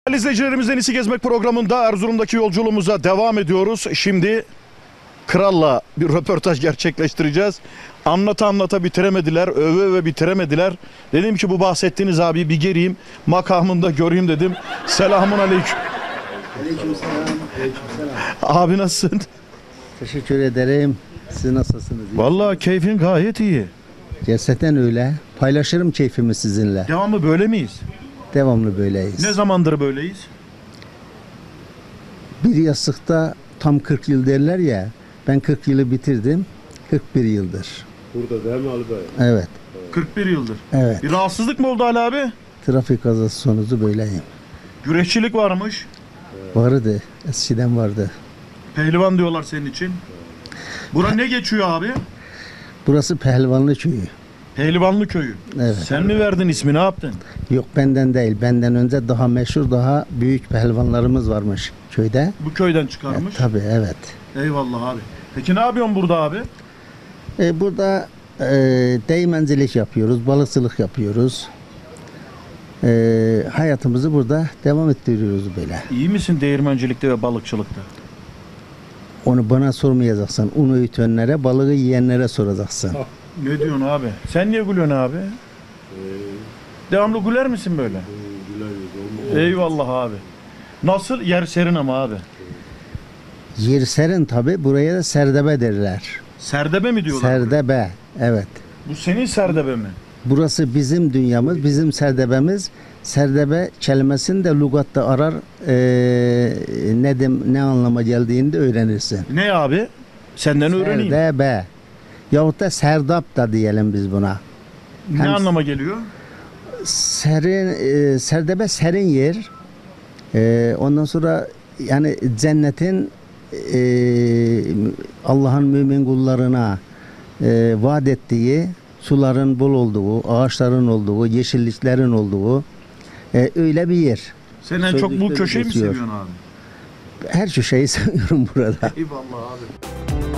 Değerli izleyicilerimiz, En İyisi Gezmek programında Erzurum'daki yolculuğumuza devam ediyoruz. Şimdi Kral'la bir röportaj gerçekleştireceğiz. Anlata bitiremediler, öve bitiremediler. Dedim ki bu bahsettiğiniz abi bir geleyim, makamında göreyim dedim. Selamun aleyküm. Aleykümselam. Aleykümselam. Abi nasılsın? Teşekkür ederim. Siz nasılsınız? Vallahi keyfin gayet iyi. Gerçekten öyle. Paylaşırım keyfimi sizinle. Devamlı böyle miyiz? Devamlı böyleyiz. Ne zamandır böyleyiz? Bir yastıkta tam 40 yıl derler ya. Ben 40 yılı bitirdim. 41 yıldır. Burada değil mi Ali Bey? Evet. 41 yıldır. Evet. Bir rahatsızlık mı oldu Ali abi? Trafik kazası sonucu böyleyim. Güreşçilik varmış. Vardı. Eskiden vardı. Pehlivan diyorlar senin için. Bura ne geçiyor abi? Burası Pehlivanlı köyü. Pehlivanlı köyü. Evet. Sen mi verdin ismi, ne yaptın? Yok, benden değil. Benden önce daha meşhur, daha büyük pehlivanlarımız varmış köyde. Bu köyden çıkarmış. Tabii, evet. Eyvallah abi. Peki ne yapıyorsun burada abi? Burada değirmencilik yapıyoruz, balıkçılık yapıyoruz. Hayatımızı burada devam ettiriyoruz böyle. İyi misin değirmencilikte ve balıkçılıkta? Onu bana sormayacaksın. Un öğütenlere, balığı yiyenlere soracaksın. Ne diyorsun abi? Sen niye gülüyorsun abi? Devamlı güler misin böyle? Eyvallah abi. Nasıl? Yer serin ama abi. Yer serin tabi. Buraya da serdebe derler. Serdebe mi diyorlar? Serdebe, evet. Bu senin serdebe mi? Burası bizim dünyamız, bizim serdebemiz. Serdebe kelimesini de lügatta arar, ne anlama geldiğini de öğrenirsin. Ne abi? Senden öğreneyim. Serdebe. Yahut da serdap da diyelim biz buna. Ne Hem anlama geliyor? Serin, serdebe serin yer. Ondan sonra yani cennetin Allah'ın mümin kullarına vaat ettiği suların bol olduğu, ağaçların olduğu, yeşilliklerin olduğu öyle bir yer. Sen en çok bu Sözlükte köşeyi mi geçiyor. seviyorsun abi? Her şeyi seviyorum burada. Eyvallah abi.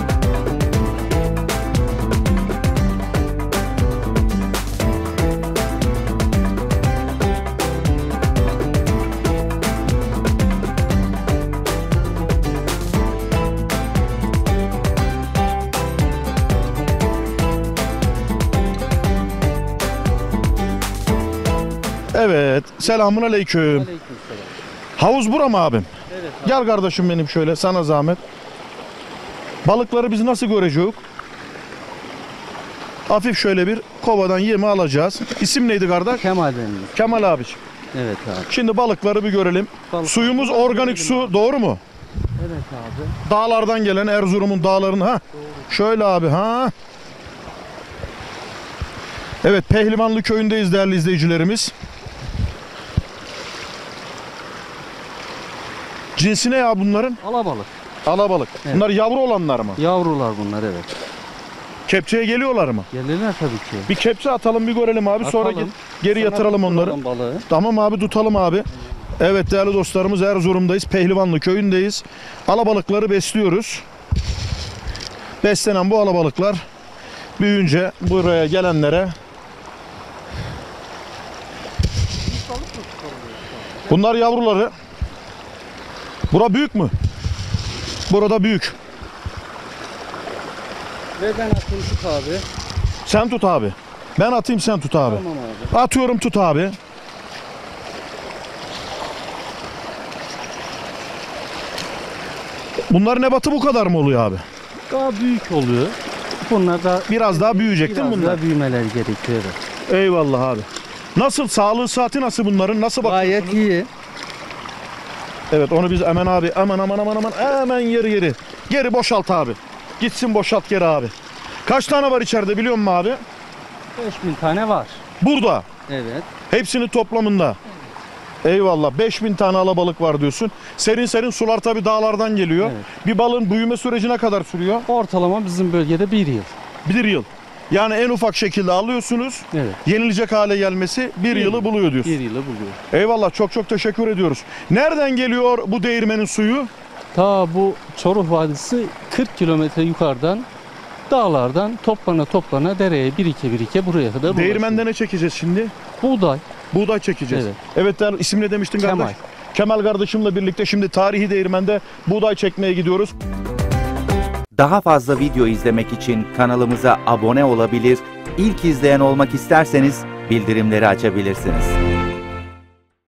Evet. Selamun aleyküm. Havuz bura mı abim? Evet. Gel kardeşim benim şöyle, sana zahmet. Balıkları biz nasıl göreceğiz? Hafif şöyle bir kovadan yemi alacağız. İsim neydi kardeş? Kemal benim. Kemal abiciğim. Evet abi. Şimdi balıkları bir görelim. Suyumuz organik su, doğru mu? Evet abi. Dağlardan gelen, Erzurum'un dağlarını ha. Şöyle abi ha. Evet, Pehlivanlı köyündeyiz değerli izleyicilerimiz. Cinsi ne ya bunların? Alabalık. Alabalık. Evet. Bunlar yavru olanlar mı? Yavrular bunlar, evet. Kepçeye geliyorlar mı? Gelirler tabii ki. Bir kepçe atalım, bir görelim abi. Sonra Atalım. geri Sana yatıralım onları. tutalım balığı. Tamam abi, tutalım abi. Evet değerli dostlarımız, Erzurum'dayız. Pehlivanlı köyündeyiz. Alabalıkları besliyoruz. Beslenen bu alabalıklar büyüyünce buraya gelenlere, bunlar yavruları. Bura büyük mü? Burada büyük. Ve ben atayım tut abi. Sen tut abi. Ben atayım, sen tut abi. Tamam abi. Atıyorum, tut abi. Bunların ebatı bu kadar mı oluyor abi? Daha büyük oluyor. Bunlar da Biraz daha büyüyecek değil mi biraz bunlar? daha büyümeler gerekiyor. Evet. Eyvallah abi. Nasıl, sağlığı saati nasıl bunların? Nasıl bakıyorsunuz? Gayet iyi. Evet, onu biz hemen abi, aman hemen yeri. Geri boşalt abi. Gitsin, boşalt geri abi. Kaç tane var içeride biliyor musun abi? 5000 tane var. Burada. Evet. Hepsinin toplamında. Eyvallah. 5000 tane alabalık var diyorsun. Serin sular tabii dağlardan geliyor. Evet. Bir balığın büyüme süreci ne kadar sürüyor? Ortalama bizim bölgede 1 yıl. 1 yıl. Yani en ufak şekilde alıyorsunuz. Evet. Yenilecek hale gelmesi bir yılı buluyor diyorsun. 1 yılı buluyor. Eyvallah, çok teşekkür ediyoruz. Nereden geliyor bu değirmenin suyu? Ta bu Çoruh Vadisi 40 kilometre yukarıdan dağlardan toplana dereye birike buraya kadar ulaşıyor. Değirmende ne çekeceğiz şimdi? Buğday. Buğday çekeceğiz. Evet. Evet değerli, isim ne demiştin Kemal. kardeş? Kemal kardeşimle birlikte şimdi tarihi değirmende buğday çekmeye gidiyoruz. Daha fazla video izlemek için kanalımıza abone olabilir, ilk izleyen olmak isterseniz bildirimleri açabilirsiniz.